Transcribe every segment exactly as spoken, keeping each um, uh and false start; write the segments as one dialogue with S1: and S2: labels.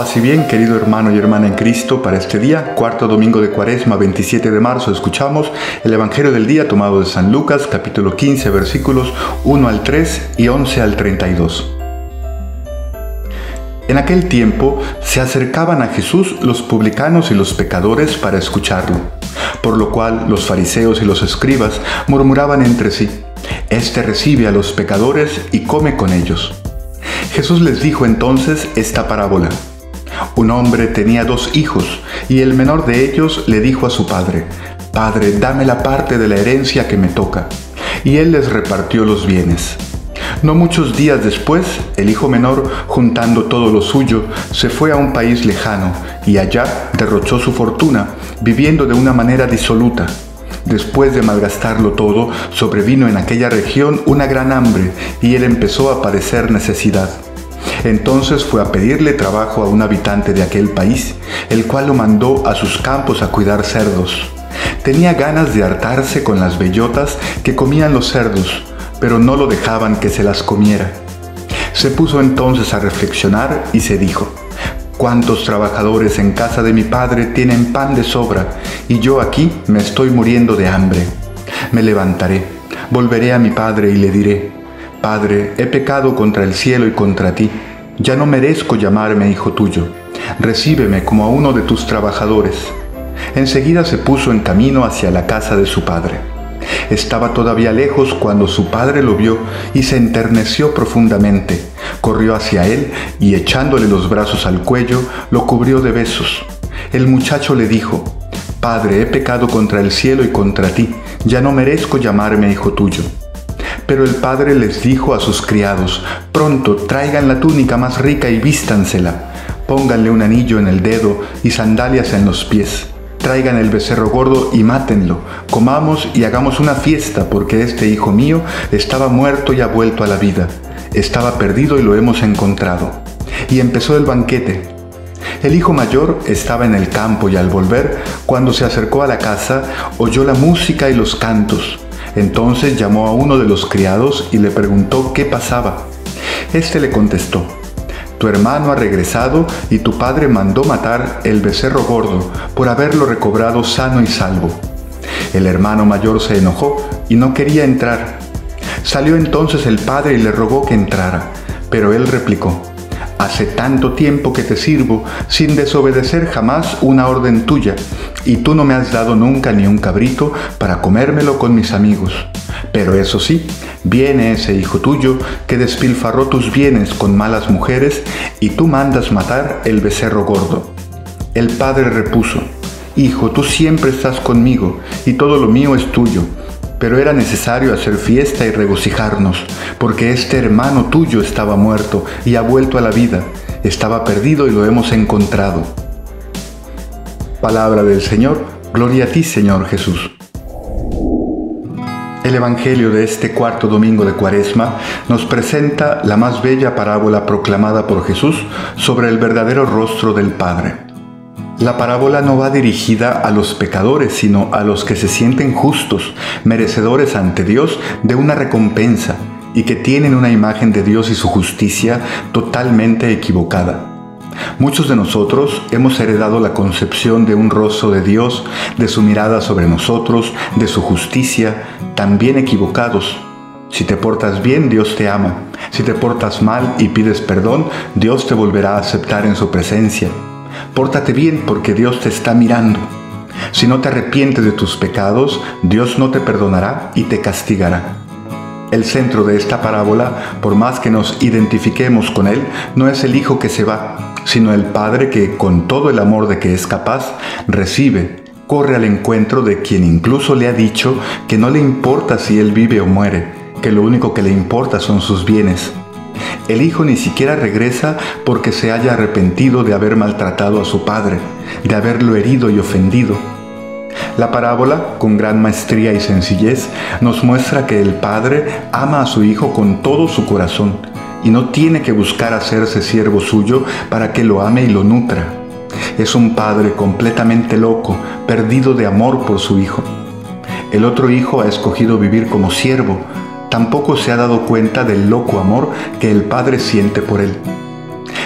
S1: Paz y bien, querido hermano y hermana en Cristo, para este día, cuarto domingo de Cuaresma, veintisiete de marzo, escuchamos el Evangelio del día tomado de San Lucas, capítulo quince, versículos uno al tres y once al treinta y dos. En aquel tiempo se acercaban a Jesús los publicanos y los pecadores para escucharlo, por lo cual los fariseos y los escribas murmuraban entre sí: «Este recibe a los pecadores y come con ellos». Jesús les dijo entonces esta parábola. Un hombre tenía dos hijos, y el menor de ellos le dijo a su padre: «Padre, dame la parte de la herencia que me toca». Y él les repartió los bienes. No muchos días después, el hijo menor, juntando todo lo suyo, se fue a un país lejano, y allá derrochó su fortuna, viviendo de una manera disoluta. Después de malgastarlo todo, sobrevino en aquella región una gran hambre, y él empezó a padecer necesidad. Entonces fue a pedirle trabajo a un habitante de aquel país, el cual lo mandó a sus campos a cuidar cerdos. Tenía ganas de hartarse con las bellotas que comían los cerdos, pero no lo dejaban que se las comiera. Se puso entonces a reflexionar y se dijo: «¿Cuántos trabajadores en casa de mi padre tienen pan de sobra, y yo aquí me estoy muriendo de hambre? Me levantaré, volveré a mi padre y le diré: Padre, he pecado contra el cielo y contra ti. Ya no merezco llamarme hijo tuyo. Recíbeme como a uno de tus trabajadores». Enseguida se puso en camino hacia la casa de su padre. Estaba todavía lejos cuando su padre lo vio y se enterneció profundamente. Corrió hacia él y, echándole los brazos al cuello, lo cubrió de besos. El muchacho le dijo: «Padre, he pecado contra el cielo y contra ti. Ya no merezco llamarme hijo tuyo». Pero el padre les dijo a sus criados: «Pronto, traigan la túnica más rica y vístansela. Pónganle un anillo en el dedo y sandalias en los pies. Traigan el becerro gordo y mátenlo. Comamos y hagamos una fiesta, porque este hijo mío estaba muerto y ha vuelto a la vida. Estaba perdido y lo hemos encontrado». Y empezó el banquete. El hijo mayor estaba en el campo y al volver, cuando se acercó a la casa, oyó la música y los cantos. Entonces llamó a uno de los criados y le preguntó qué pasaba. Este le contestó: «Tu hermano ha regresado y tu padre mandó matar el becerro gordo por haberlo recobrado sano y salvo». El hermano mayor se enojó y no quería entrar. Salió entonces el padre y le rogó que entrara, pero él replicó: «Hace tanto tiempo que te sirvo sin desobedecer jamás una orden tuya, y tú no me has dado nunca ni un cabrito para comérmelo con mis amigos. Pero eso sí, viene ese hijo tuyo que despilfarró tus bienes con malas mujeres y tú mandas matar el becerro gordo». El padre repuso: «Hijo, tú siempre estás conmigo y todo lo mío es tuyo. Pero era necesario hacer fiesta y regocijarnos, porque este hermano tuyo estaba muerto y ha vuelto a la vida. Estaba perdido y lo hemos encontrado». Palabra del Señor. Gloria a ti, Señor Jesús. El Evangelio de este cuarto domingo de Cuaresma nos presenta la más bella parábola proclamada por Jesús sobre el verdadero rostro del Padre. La parábola no va dirigida a los pecadores, sino a los que se sienten justos, merecedores ante Dios de una recompensa, y que tienen una imagen de Dios y su justicia totalmente equivocada. Muchos de nosotros hemos heredado la concepción de un rostro de Dios, de su mirada sobre nosotros, de su justicia, también equivocados. Si te portas bien, Dios te ama. Si te portas mal y pides perdón, Dios te volverá a aceptar en su presencia. Pórtate bien porque Dios te está mirando. Si no te arrepientes de tus pecados, Dios no te perdonará y te castigará. El centro de esta parábola, por más que nos identifiquemos con él, no es el hijo que se va, sino el padre que, con todo el amor de que es capaz, recibe, corre al encuentro de quien incluso le ha dicho que no le importa si él vive o muere, que lo único que le importa son sus bienes. El hijo ni siquiera regresa porque se haya arrepentido de haber maltratado a su padre, de haberlo herido y ofendido. La parábola, con gran maestría y sencillez, nos muestra que el padre ama a su hijo con todo su corazón y no tiene que buscar hacerse siervo suyo para que lo ame y lo nutra. Es un padre completamente loco, perdido de amor por su hijo. El otro hijo ha escogido vivir como siervo. Tampoco se ha dado cuenta del loco amor que el padre siente por él.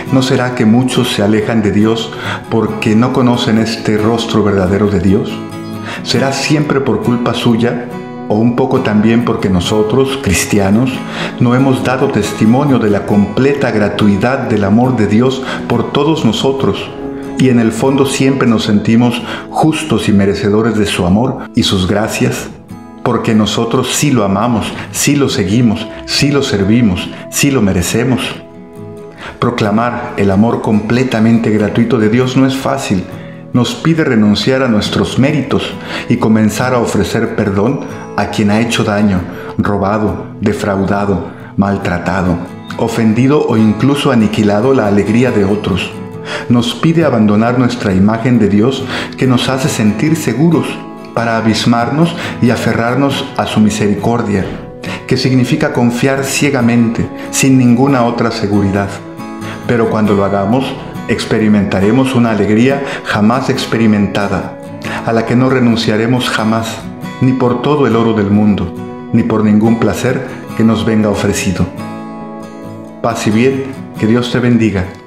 S1: ¿No será que muchos se alejan de Dios porque no conocen este rostro verdadero de Dios? ¿Será siempre por culpa suya o un poco también porque nosotros, cristianos, no hemos dado testimonio de la completa gratuidad del amor de Dios por todos nosotros? Y en el fondo siempre nos sentimos justos y merecedores de su amor y sus gracias, porque nosotros sí lo amamos, sí lo seguimos, sí lo servimos, sí lo merecemos. Proclamar el amor completamente gratuito de Dios no es fácil. Nos pide renunciar a nuestros méritos y comenzar a ofrecer perdón a quien ha hecho daño, robado, defraudado, maltratado, ofendido o incluso aniquilado la alegría de otros. Nos pide abandonar nuestra imagen de Dios que nos hace sentir seguros para abismarnos y aferrarnos a su misericordia, que significa confiar ciegamente, sin ninguna otra seguridad. Pero cuando lo hagamos, experimentaremos una alegría jamás experimentada, a la que no renunciaremos jamás, ni por todo el oro del mundo, ni por ningún placer que nos venga ofrecido. Paz y bien, que Dios te bendiga.